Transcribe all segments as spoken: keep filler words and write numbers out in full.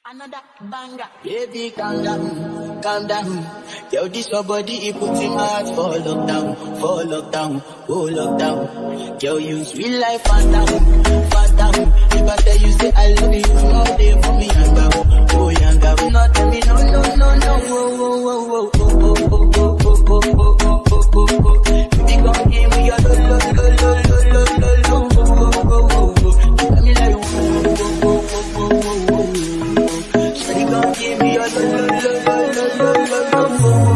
Another banger. Baby, calm down, calm down. Yo, this your body, it puts in my heart for lockdown, for lockdown, oh lockdown. Yo, you sweet life, fat down, fat down. If I tell you, say I love you, no day for me, yanga, oh yanga. No, tell me, no, no, no, no, oh, oh, oh, oh, oh, oh, oh, oh, oh, oh, oh, oh, oh, oh. Baby, gon' give me your lo, lo, lo, lo, lo, lo, lo, lo, oh, oh, oh, oh, oh. Tell me like, oh, oh, oh, oh, oh, oh, oh. Give me your lo lo lo lo lo lo lo lo.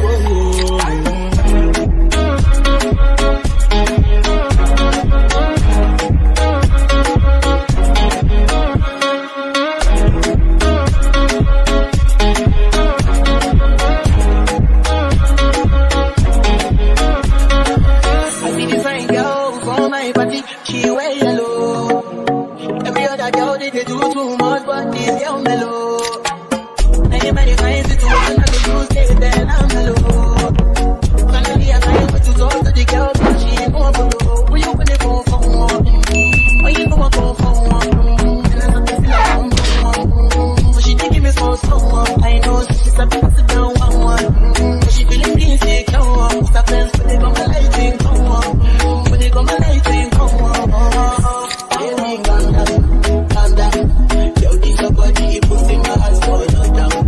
I see this fine girl for my party, she wear yellow. Every other girl they, they do too much, but this girl mellow. Anybody finds it to open up the blue state, then I'm mellow. Finally, I find what to talk to the girl, but she ain't going below. When you when they go for one, when you go for one, and I'm not feeling like one, but she taking me so slow. I know she's a bit of a down one one, but she feeling insecure. Stop friends, but they got my lighting come on, but they got my lighting come on. Baby, calm down, calm down. Yo, this your body, it puts in my heart for lockdown.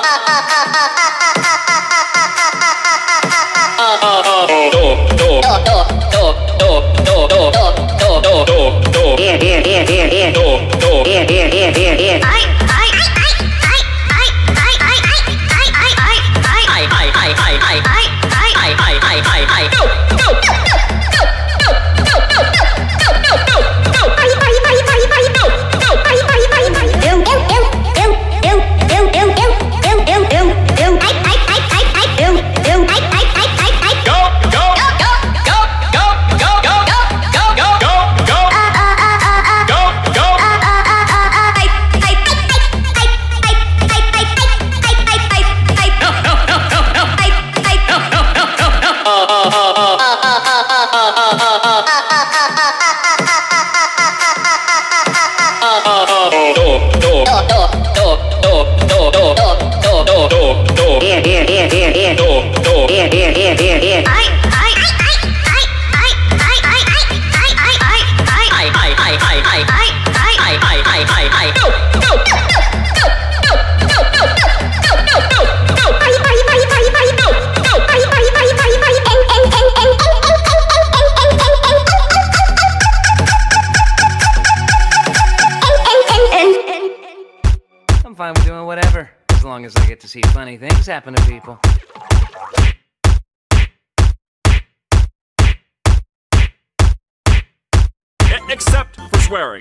Do, do, do. as I get to see funny things happen to people. Except for swearing.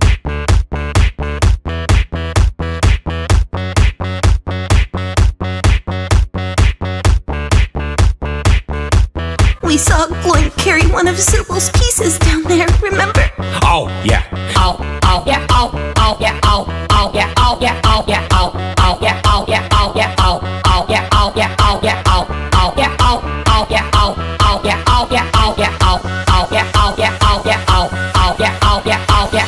We saw Gloin carry one of Zooble's pieces down there, remember? Oh, yeah. Oh, oh, yeah, oh, oh, yeah, oh, oh, yeah, oh, yeah, oh, yeah, oh, oh, yeah, oh, yeah, oh, yeah, oh, oh, yeah, oh, yeah, oh, yeah, oh, oh, yeah, oh, oh, yeah, oh, oh, yeah, oh, yeah, oh, yeah, oh, oh, yeah, oh, yeah, oh, yeah, oh, oh, yeah, oh, yeah, oh, yeah.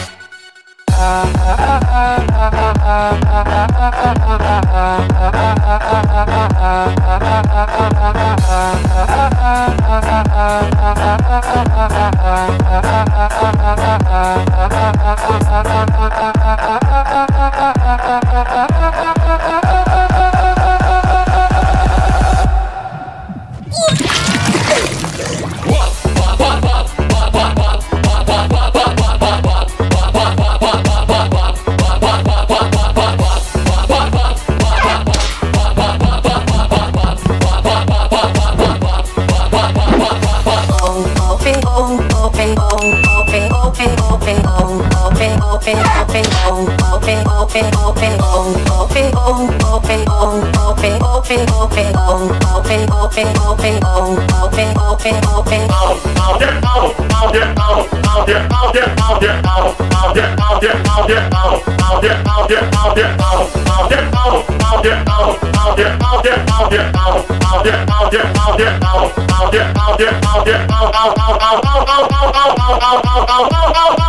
I'll